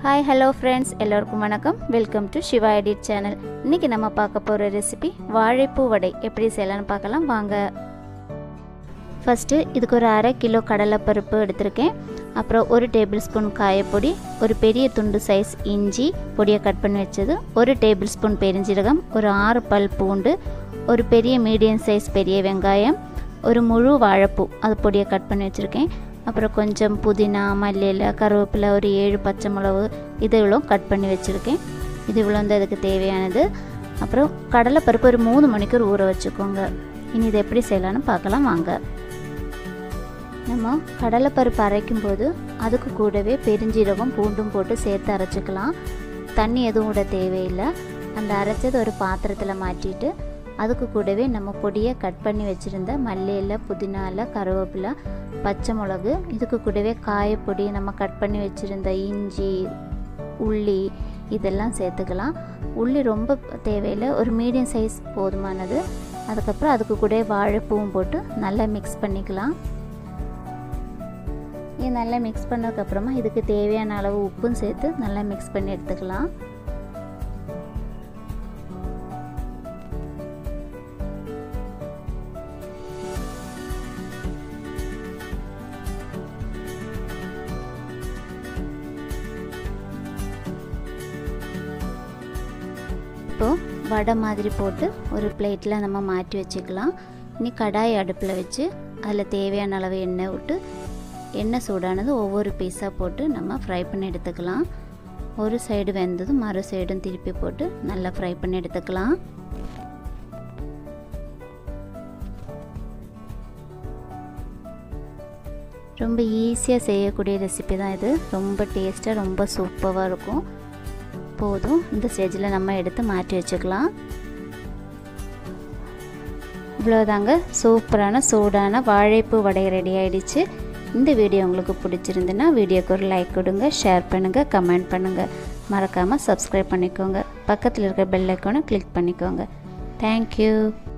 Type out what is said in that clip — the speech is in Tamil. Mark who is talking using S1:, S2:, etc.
S1: हाय हेलो फ्रेंड्स एल्लोरुक्कुम वणक्कम welcome to Shiva edit channel. इन्नैक्कु नम्म पार्क्क पोற रेसिपी वाழைப்பூ वडை எப்படி செய்யலாம்னு பார்க்கலாம் வாங்க। ஃபர்ஸ்ட் இதுக்கு ஒரு 1/2 கிலோ கடலை பருப்பு எடுத்துர்க்கேன்। அப்புறம் 1 டேபிள் ஸ்பூன் காயப்பொடி, ஒரு பெரிய துண்டு சைஸ் இஞ்சி பொடியை கட் பண்ணி வச்சது, 1 டேபிள் ஸ்பூன் பெருஞ்சீரகம், ஒரு 6 பல் பூண்டு, ஒரு பெரிய மீடியம் சைஸ் பெரிய வெங்காயம், ஒரு முழு வாழைப்பூ அது பொடியை கட் பண்ணி வச்சிருக்கேன்। அப்புறம் கொஞ்சம் புதினா, மல்லி இலை, கருவேப்பிலை, ஒரு 7 பச்சை மிளகு இது இவ்வளோ கட் பண்ணி வச்சுருக்கேன்। இது இவ்வளோ வந்து அதுக்கு தேவையானது। அப்புறம் கடலைப்பருப்பு ஒரு 3 மணிக்கூர் ஊற வச்சுக்கோங்க। இனி இதை எப்படி செய்யலான்னு பார்க்கலாம் வாங்க। நம்ம கடலைப்பருப்பு அரைக்கும் போது அதுக்கு கூடவே பெருஞ்சீரகம் பூண்டும் போட்டு சேர்த்து அரைச்சிக்கலாம்। தண்ணி எதுவும் கூட தேவையில்லை। அந்த அரைச்சது ஒரு பாத்திரத்தில் மாற்றிட்டு அதுக்கு கூடவே நம்ம பொடியை கட் பண்ணி வச்சுருந்த மல்லி இலை, புதினா இலை, கருவேப்பிலை, பச்சை மிளகு, இதுக்கு கூடவே காயப்பொடி, நம்ம கட் பண்ணி வச்சுருந்த இஞ்சி, உள்ளி இதெல்லாம் சேர்த்துக்கலாம்। உள்ளி ரொம்ப தேவையில்லை, ஒரு மீடியம் சைஸ் போதுமானது। அதுக்கப்புறம் அதுக்கு கூட வாழைப்பூவும் போட்டு நல்லா மிக்ஸ் பண்ணிக்கலாம்। இது நல்லா மிக்ஸ் பண்ணதுக்கப்புறமா இதுக்கு தேவையான அளவு உப்பும் சேர்த்து நல்லா மிக்ஸ் பண்ணி எடுத்துக்கலாம்। இப்போ வடை மாதிரி போட்டு ஒரு பிளேட்டில் நம்ம மாற்றி வச்சுக்கலாம்। இனி கடாய் அடுப்பில் வச்சு அதில் தேவையான அளவு எண்ணெய் விட்டு எண்ணெய் சூடானது ஒவ்வொரு பீஸாக போட்டு நம்ம ஃப்ரை பண்ணி எடுத்துக்கலாம்। ஒரு சைடு வெந்ததும் மறு சைடும் திருப்பி போட்டு நல்லா ஃப்ரை பண்ணி எடுத்துக்கலாம்। ரொம்ப ஈஸியாக செய்யக்கூடிய ரெசிபி தான் இது। ரொம்ப டேஸ்ட்டாக ரொம்ப சூப்பராக இருக்கும்। போதும், இந்த ஸ்டேஜில் நம்ம எடுத்து மாற்றி வச்சுக்கலாம்। இவ்வளோதாங்க, சூப்பரான சூடான வாழைப்பூ வடை ரெடி ஆகிடுச்சு। இந்த வீடியோ உங்களுக்கு பிடிச்சிருந்துன்னா வீடியோக்கு ஒரு லைக் கொடுங்க, ஷேர் பண்ணுங்கள், கமெண்ட் பண்ணுங்கள், மறக்காமல் சப்ஸ்கிரைப் பண்ணிக்கோங்க, பக்கத்தில் இருக்கிற பெல் ஐக்கானை கிளிக் பண்ணிக்கோங்க। தேங்க்யூ।